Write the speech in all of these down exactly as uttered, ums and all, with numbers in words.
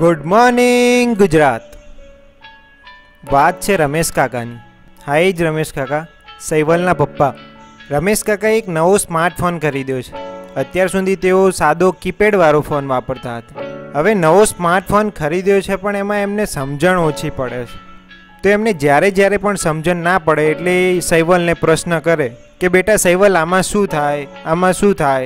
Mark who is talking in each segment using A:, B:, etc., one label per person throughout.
A: Good morning Gujarat. વાત છે રમેશ કાકાની। હા એ જ રમેશ કાકા, સૈવલના પપ્પા। રમેશ કાકાએ એક નવો સ્માર્ટફોન ખરીદ્યો છે। અત્યાર સુધી તેઓ સાદો કીપેડવાળો ફોન વાપરતા હતા। હવે નવો સ્માર્ટફોન ખરીદ્યો છે, પણ એમાં એમને સમજણ ઓછી પડે છે। તો એમને જ્યારે જ્યારે પણ સમજણ ના પડે એટલે સૈવલને પ્રશ્ન કરે કે બેટા સૈવલ, આમાં શું થાય, આમાં શું થાય।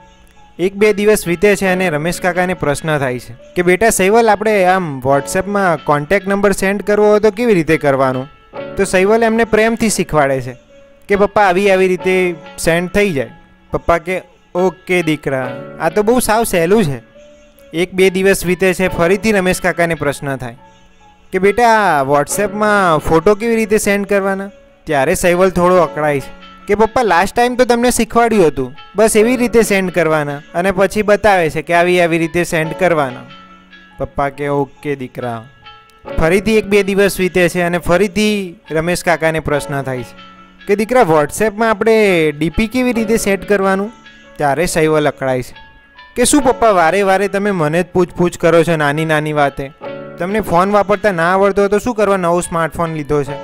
A: એક બે દિવસ વીતે છે અને રમેશ કાકાને પ્રશ્ન થાય છે કે બેટા સૈવલ, આપણે આમ વોટ્સએપમાં કોન્ટેક્ટ નંબર સેન્ડ કરવો હોય તો કેવી રીતે કરવાનું। તો સૈવલ એમને પ્રેમથી શીખવાડે છે કે પપ્પા આવી આવી રીતે સેન્ડ થઈ જાય। પપ્પા કે ઓકે દીકરા, આ તો બહુ સાવ સહેલું છે। એક બે દિવસ વીતે છે, ફરીથી રમેશ કાકાને પ્રશ્ન થાય કે બેટા વોટ્સએપમાં ફોટો કેવી રીતે સેન્ડ કરવાના। ત્યારે સૈવલ થોડો અકળાય છે કે પપ્પા લાસ્ટ ટાઈમ તો તમને શીખવાડ્યું હતું, બસ એવી રીતે સેન્ડ કરવાના, અને પછી બતાવે છે કે આવી આવી રીતે સેન્ડ કરવાના। પપ્પા કે ઓકે દીકરા। ફરીથી એક બે દિવસ વીતે છે અને ફરીથી રમેશ કાકાને પ્રશ્ન થાય છે કે દીકરા વોટ્સએપમાં આપણે ડીપી કેવી રીતે સેટ કરવાનું। ત્યારે સૈવલ અકળાય છે કે શું પપ્પા વારે વારે તમે મને જ પૂછપૂછ કરો છો નાની નાની વાતે। તમને ફોન વાપરતા ના આવડતો હોય તો શું કરવા નવો સ્માર્ટફોન લીધો છે।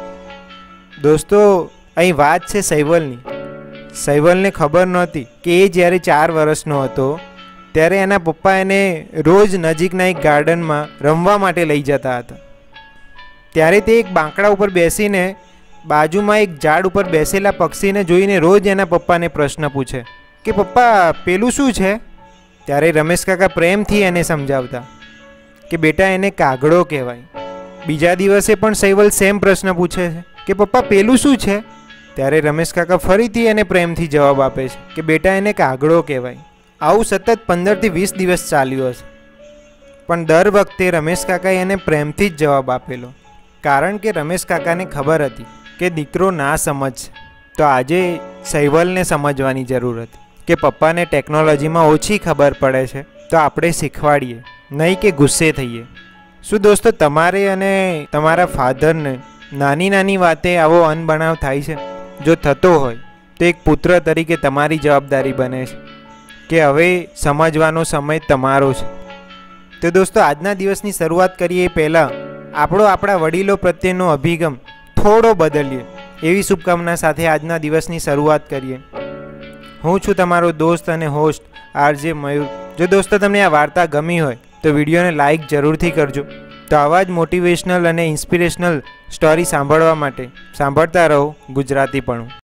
A: દોસ્તો, અહીં વાત છે સૈવલની। સૈવલને ખબર નહોતી કે એ જ્યારે ચાર વર્ષનો હતો ત્યારે એના પપ્પા એને રોજ નજીકના એક ગાર્ડનમાં રમવા માટે લઈ જતા હતા। ત્યારે તે એક બાંકડા ઉપર બેસીને બાજુમાં એક ઝાડ ઉપર બેસેલા પક્ષીને જોઈને રોજ એના પપ્પાને પ્રશ્ન પૂછે કે પપ્પા પેલું શું છે। ત્યારે રમેશ કાકા પ્રેમથી એને સમજાવતા કે બેટા એને કાગડો કહેવાય। બીજા દિવસે પણ સૈવલ સેમ પ્રશ્ન પૂછે છે કે પપ્પા પેલું શું છે। ત્યારે રમેશ કાકા ફરીથી એને પ્રેમથી જવાબ આપે છે કે બેટા એને કાગડો કહેવાય। આવું સતત પંદરથી વીસ દિવસ ચાલ્યું હશે, પણ દર વખતે રમેશ કાકાએ એને પ્રેમથી જ જવાબ આપેલો, કારણ કે રમેશ કાકાને ખબર હતી કે દીકરો ના સમજશે। તો આજે સૈવલને સમજવાની જરૂર હતી કે પપ્પાને ટેકનોલોજીમાં ઓછી ખબર પડે છે, તો આપણે શીખવાડીએ, નહીં કે ગુસ્સે થઈએ। શું દોસ્તો, તમારે અને તમારા ફાધરને નાની નાની વાતે આવો અનબનાવ થાય છે? જો થતો હોય તો એક પુત્ર તરીકે તમારી જવાબદારી બને છે કે હવે સમજવાનો સમય તમારો છે। તો દોસ્તો, આજના દિવસની શરૂઆત કરીએ એ પહેલાં આપણો આપણા વડીલો પ્રત્યેનો અભિગમ થોડો બદલીએ, એવી શુભકામના સાથે આજના દિવસની શરૂઆત કરીએ। હું છું તમારો દોસ્ત અને હોસ્ટ આરજે મયુર। જો દોસ્તો તમને આ વાર્તા ગમી હોય તો વિડીયોને લાઇક જરૂરથી કરજો। તો આવા જ મોટિવેશનલ અને ઇન્સ્પિરેશનલ સ્ટોરી સાંભળવા માટે સાંભળતા રહો ગુજરાતીપણું।